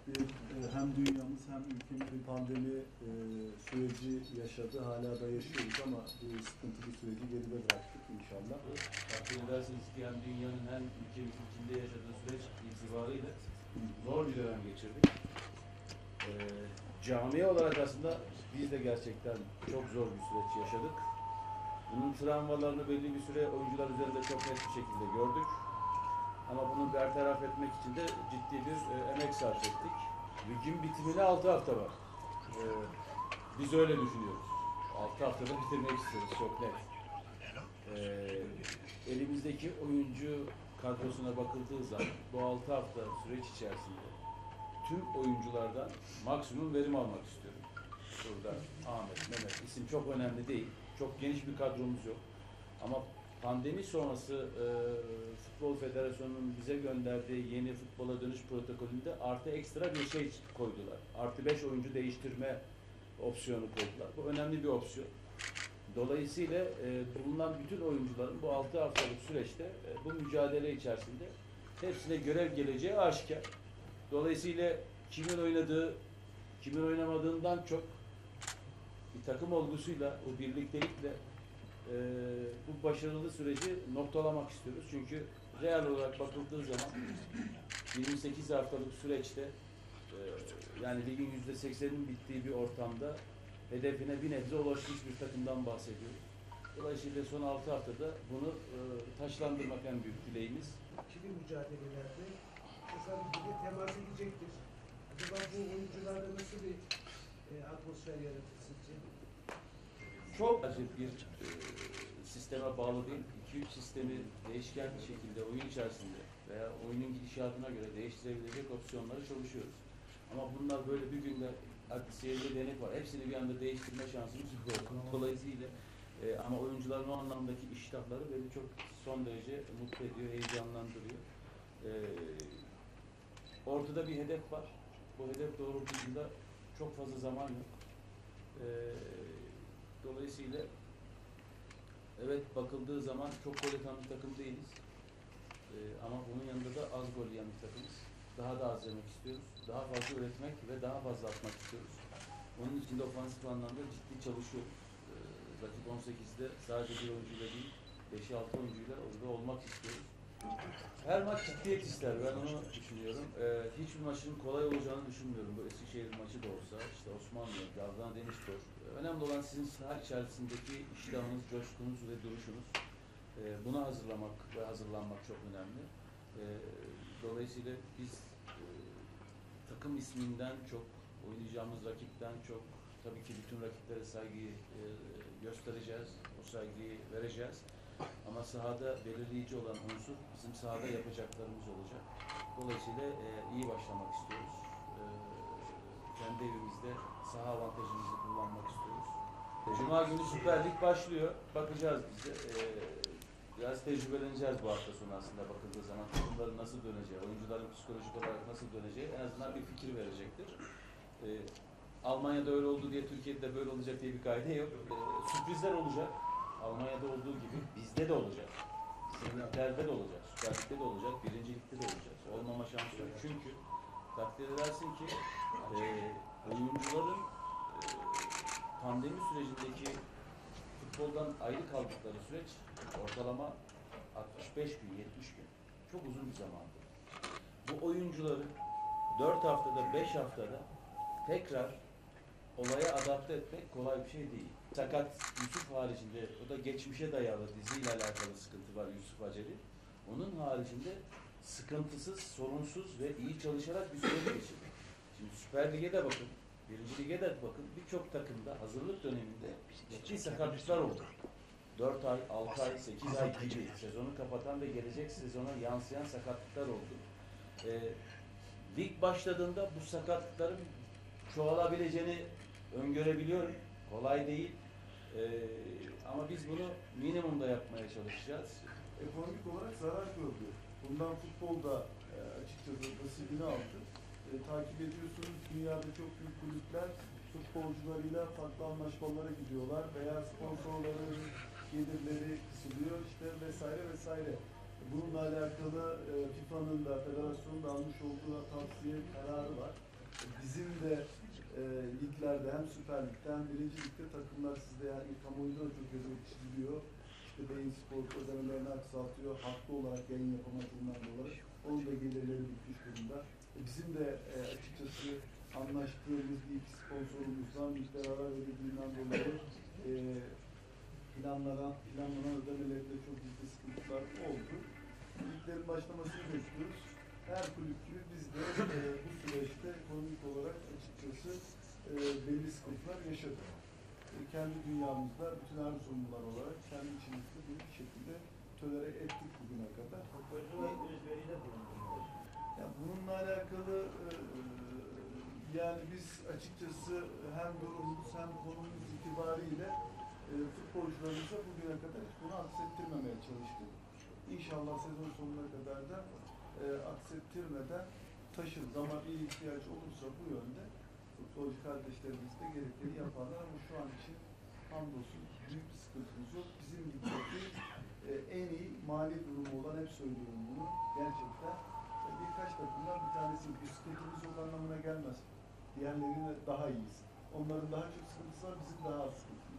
Hem dünyamız hem ülkemiz bir pandemi süreci yaşadı. Hala da yaşıyoruz ama bu sıkıntılı süreci geride bıraktık inşallah. Takdir edersiniz ki hem dünyanın hem ülkemiz içinde yaşadığı süreç itibarıyla zor bir dönem geçirdik. Cami olarak aslında biz de gerçekten çok zor bir süreç yaşadık. Bunun travmalarını belli bir süre oyuncular üzerinde çok net bir şekilde gördük. Ama bunu bertaraf etmek için de ciddi bir emek sarf ettik. Ligin bitimine 6 hafta var. Biz öyle düşünüyoruz. 6 haftada bitirmek istiyoruz, çok net. Elimizdeki oyuncu kadrosuna bakıldığı zaman bu 6 hafta süreç içerisinde tüm oyunculardan maksimum verim almak istiyorum. Burada Ahmet, Mehmet, isim çok önemli değil. Çok geniş bir kadromuz yok. Ama pandemi sonrası Futbol Federasyonu'nun bize gönderdiği yeni futbola dönüş protokolünde artı ekstra bir şey koydular. Artı 5 oyuncu değiştirme opsiyonu koydular. Bu önemli bir opsiyon. Dolayısıyla bulunan bütün oyuncuların bu 6 haftalık süreçte bu mücadele içerisinde hepsine görev geleceği aşikar. Dolayısıyla kimin oynadığı, kimin oynamadığından çok bir takım olgusuyla, o birliktelikle bu başarılı süreci noktalamak istiyoruz. Çünkü real olarak bakıldığı zaman 28 haftalık süreçte yani ligin %80'inin bittiği bir ortamda hedefine bir nebze ulaşmış bir takımdan bahsediyoruz. Dolayısıyla son 6 haftada bunu taşlandırmak en büyük dileğimiz. İkili mücadelelerde mesela bir temas edecektir. Acaba bu oyuncularda nasıl bir atmosfer yaratır sizce? Çok acil bir sisteme bağlı değil. 2-3 sistemi değişken bir şekilde oyun içerisinde veya oyunun gidişatına göre değiştirebilecek opsiyonları çalışıyoruz. Ama bunlar böyle bir günde seyirci denek var. Hepsini bir anda değiştirme şansımız yok. Dolayısıyla ama oyuncuların o anlamdaki iştahları beni çok son derece mutlu ediyor, heyecanlandırıyor. Ortada bir hedef var. Bu hedef doğrultusunda çok fazla zaman yok. Dolayısıyla evet bakıldığı zaman çok gol atan bir takım değiliz. Ama bunun yanında da az gol yiyen bir takımız. Daha da az yemek istiyoruz. Daha fazla üretmek ve daha fazla atmak istiyoruz. Onun için de ofansif anlamda ciddi çalışıyoruz. Rakip 18'de sadece bir oyuncuyla değil, 5-6 oyuncuyla orada olmak istiyoruz. Her maç ciddiyet ister. Ben onu düşünüyorum. Hiçbir maçın kolay olacağını düşünmüyorum. Bu Eskişehir maçı da olsa, işte Osmanlı, Adana Demirspor. Önemli olan sizin saha içerisindeki iştahınız, coşkunuz ve duruşunuz. Buna hazırlamak ve hazırlanmak çok önemli. Dolayısıyla biz takım isminden çok, oynayacağımız rakipten çok, tabii ki bütün rakiplere saygıyı göstereceğiz, o saygıyı vereceğiz. Ama sahada belirleyici olan unsur bizim sahada yapacaklarımız olacak. Dolayısıyla iyi başlamak istiyoruz. Kendi evimizde saha avantajımızı kullanmak istiyoruz. Cuma günü Süper Lig başlıyor. Bakacağız biz de. Biraz tecrübeleneceğiz bu hafta sonu aslında bakıldığı zaman. Takımların nasıl döneceği, oyuncuların psikolojik olarak nasıl döneceği en azından bir fikir verecektir. Almanya'da öyle oldu diye Türkiye'de böyle olacak diye bir kaide yok. Sürprizler olacak. Almanya'da olduğu gibi bizde de olacak. Liglerde de olacak. Süper Lig'de de olacak. Birincilikte de olacak. Olmama şansı yok. Çünkü takdir edersin ki oyuncuların pandemi sürecindeki futboldan ayrı kaldıkları süreç ortalama 65 gün, 70 gün. Çok uzun bir zamandır. Bu oyuncuları 4 haftada, 5 haftada tekrar olaya adapte etmek kolay bir şey değil. Sakat Yusuf haricinde, o da geçmişe dayalı diziyle alakalı sıkıntı var Yusuf Aceli. Onun haricinde sıkıntısız, sorunsuz ve iyi çalışarak bir süreç geçirdi. Şimdi Süper Lig'e de bakın, Birinci Lig'e de bakın, birçok takımda hazırlık döneminde ciddi sakatlıklar oldu. 4 ay, 6 ay, 8 ay gibi sezonu kapatan ve gelecek sezona yansıyan sakatlıklar oldu. Lig başladığında bu sakatlıkların çoğalabileceğini öngörebiliyorum. Kolay değil. Ama biz bunu minimumda yapmaya çalışacağız. Ekonomik olarak zarar gördü. Bundan futbolda açıkçası nasibini aldı. Takip ediyorsunuz, dünyada çok büyük kulüpler futbolcularıyla farklı anlaşmalara gidiyorlar veya sponsorların gelirleri kısılıyor işte vesaire vesaire. Bununla alakalı FIFA'nın da federasyonun da almış olduğu tavsiye kararı var. bizim de liglerde hem Süper Lig'de hem Birinci Lig'de takımlar sizde yani kamuoyunda da çok yazılı çiziliyor. İşte Beyin Spor ödemelerini aksatıyor. Haklı olarak yayın yapamadığından dolayı. Onun da gelirleri bitmiş durumda. Bizim de açıkçası anlaştığımız ilk sponsorumuzdan miktar ara verildiğinden dolayı planlanan ödemelerinde çok ciddi sıkıntılar oldu. Liglerin başlamasını bekliyoruz. Her kulüp gibi biz de bu süreçte ekonomik olarak açıkçası belli sıkıntılar yaşadık. Kendi dünyamızda bütün her sorunlar olarak kendi içimizde bir şekilde tolere ettik bugüne kadar. Ya bununla alakalı yani biz açıkçası hem durumumuz hem konumuz itibariyle futbolcularımıza bugüne kadar hiç bunu aksettirmemeye çalıştık. İnşallah sezon sonuna kadar da aksettirmeden taşırız ama bir ihtiyaç olursa bu yönde futbolcu kardeşlerimiz de gerekeni yaparlar ama şu an için hamdolsun büyük bir sıkıntımız yok. Bizim ligdeki en iyi mali durumu olan, hep söylüyorum bunu, gerçekten birkaç takımdan bir tanesi. Bisikletimiz yok anlamına gelmez. Diğerlerine daha iyiyiz. Onların daha çok sıkıntısı var, bizim daha az sıkıntımız.